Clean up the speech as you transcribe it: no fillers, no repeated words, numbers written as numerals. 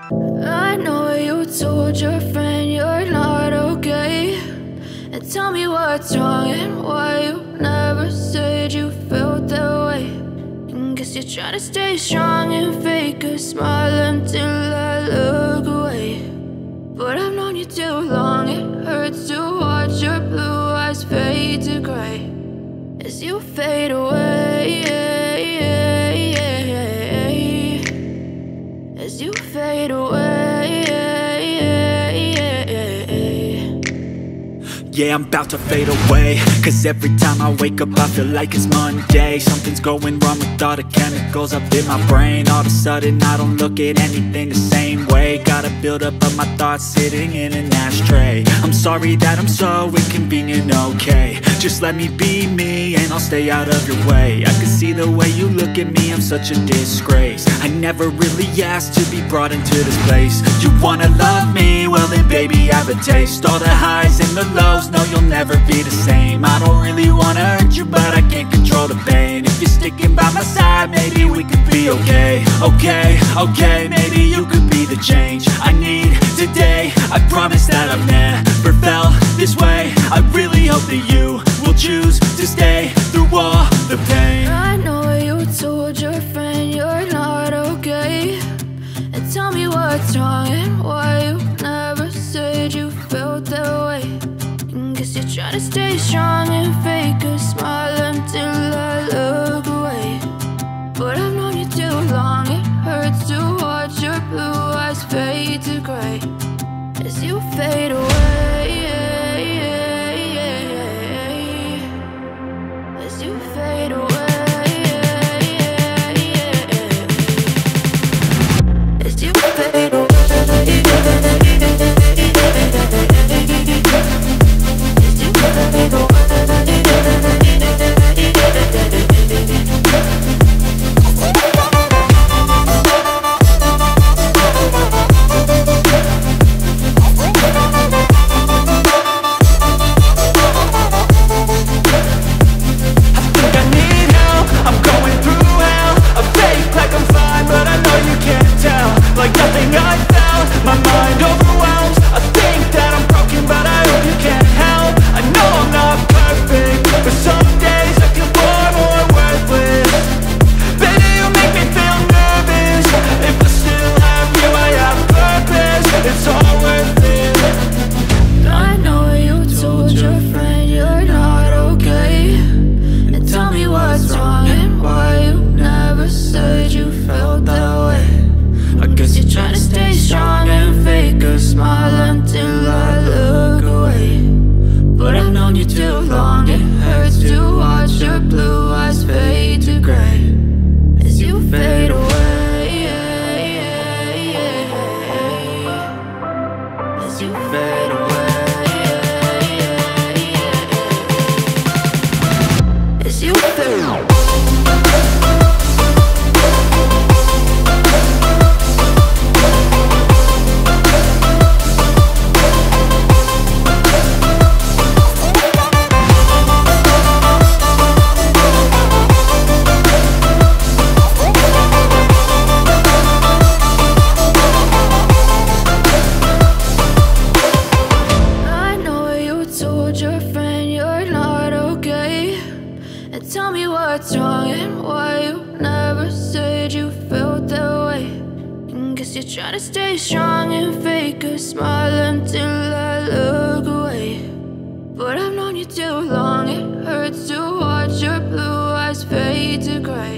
I know you told your friend you're not okay, and tell me what's wrong and why you never said you felt that way. And guess you're trying to stay strong and fake a smile until I look away. But I've known you too long, it hurts to watch your blue eyes fade to gray as you fade away, as you fade away. Yeah, I'm about to fade away, cause every time I wake up I feel like it's Monday. Something's going wrong with all the chemicals up in my brain. All of a sudden I don't look at anything the same way. Gotta build up of my thoughts sitting in an ashtray. I'm sorry that I'm so inconvenient, okay. Just let me be me and I'll stay out of your way. I can see the way you look at me, I'm such a disgrace. I never really asked to be brought into this place. You wanna love me? Well then baby, have a taste. All the highs and the lows, no, you'll never be the same. I don't really wanna hurt you, but I can't control the pain. If you're sticking by my side, maybe we could be okay. Okay, maybe you could be the change I need today. I promise that I've never felt this way. I really hope that you will choose to stay through all the pain. I know you told your friend you're not okay, and tell me what's wrong and why you never said you felt that way. Guess you're trying to stay strong and fake a smile until I look away. But I've known you too long, it hurts to watch your blue eyes fade to gray as you fade away, as you fade away, as you fade away. Try to stay strong and fake a smile until I look away. But I've known you too long, it hurts to watch your blue eyes fade to gray.